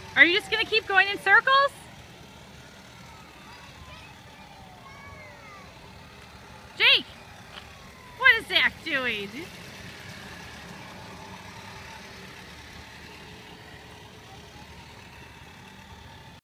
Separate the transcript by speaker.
Speaker 1: Are you just gonna keep going in circles? Jake, what is Zack doing?